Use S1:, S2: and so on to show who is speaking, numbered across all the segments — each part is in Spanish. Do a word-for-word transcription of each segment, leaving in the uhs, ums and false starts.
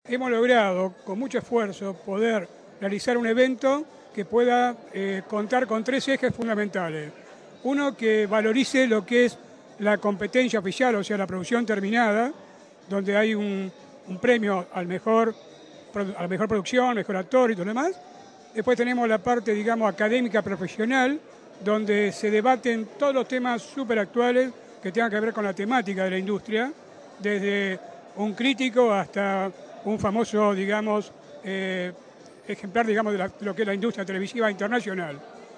S1: Hemos logrado, con mucho esfuerzo, poder realizar un evento que pueda eh, contar con tres ejes fundamentales. Uno, que valorice lo que es la competencia oficial, o sea, la producción terminada, donde hay un, un premio al mejor, a la mejor producción, mejor actor y todo lo demás. Después tenemos la parte, digamos, académica profesional, donde se debaten todos los temas súper actuales que tengan que ver con la temática de la industria, desde un crítico hasta un famoso, digamos, eh, ejemplar, digamos, de, la, de lo que es la industria televisiva internacional.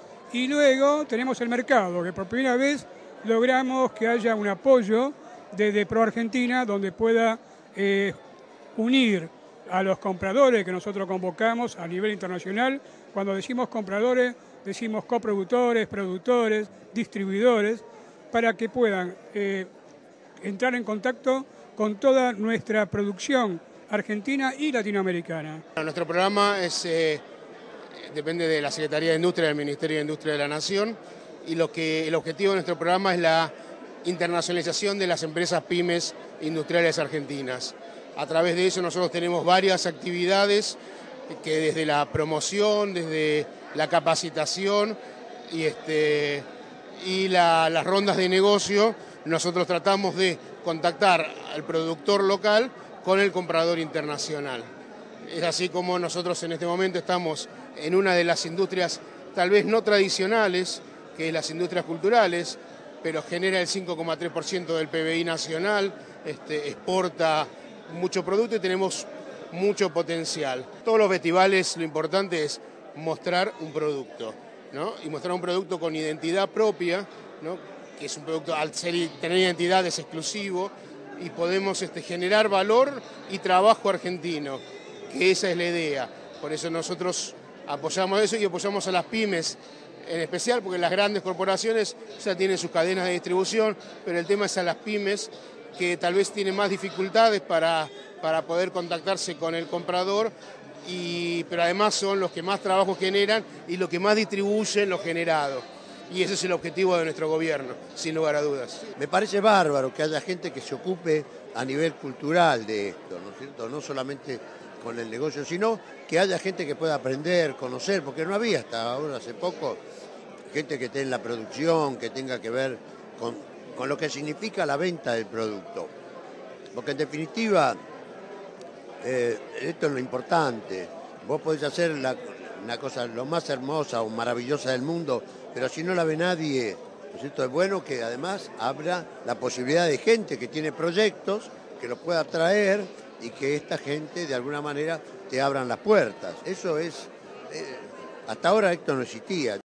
S1: Y luego tenemos el mercado, que por primera vez logramos que haya un apoyo desde Pro Argentina, donde pueda eh, unir a los compradores que nosotros convocamos a nivel internacional. Cuando decimos compradores, decimos coproductores, productores, distribuidores, para que puedan eh, entrar en contacto con toda nuestra producción argentina y latinoamericana.
S2: Nuestro programa es, eh, depende de la Secretaría de Industria del Ministerio de Industria de la Nación, y lo que, el objetivo de nuestro programa es la internacionalización de las empresas pymes industriales argentinas. A través de eso nosotros tenemos varias actividades que desde la promoción, desde la capacitación y, este, y la, las rondas de negocio, nosotros tratamos de contactar al productor local con el comprador internacional. Es así como nosotros en este momento estamos en una de las industrias tal vez no tradicionales, que es las industrias culturales, pero genera el cinco coma tres por ciento del P B I nacional, este, exporta mucho producto y tenemos mucho potencial. Todos los festivales lo importante es mostrar un producto, ¿no? Y mostrar un producto con identidad propia, ¿no? Que es un producto, al ser, tener identidad es exclusivo, y podemos este, generar valor y trabajo argentino, que esa es la idea. Por eso nosotros apoyamos eso y apoyamos a las pymes en especial, porque las grandes corporaciones ya tienen sus cadenas de distribución, pero el tema es a las pymes que tal vez tienen más dificultades para, para poder contactarse con el comprador, y, pero además son los que más trabajo generan y los que más distribuyen lo generado. Y ese es el objetivo de nuestro gobierno, sin lugar a dudas.
S3: Me parece bárbaro que haya gente que se ocupe a nivel cultural de esto, ¿no es cierto? No solamente con el negocio, sino que haya gente que pueda aprender, conocer, porque no había hasta ahora, hace poco, gente que esté en la producción, que tenga que ver con, con lo que significa la venta del producto. Porque en definitiva, eh, esto es lo importante. Vos podés hacer la, una cosa lo más hermosa o maravillosa del mundo, pero si no la ve nadie, ¿no es cierto? Es bueno que además abra la posibilidad de gente que tiene proyectos, que los pueda traer y que esta gente de alguna manera te abran las puertas. Eso es, eh, hasta ahora esto no existía.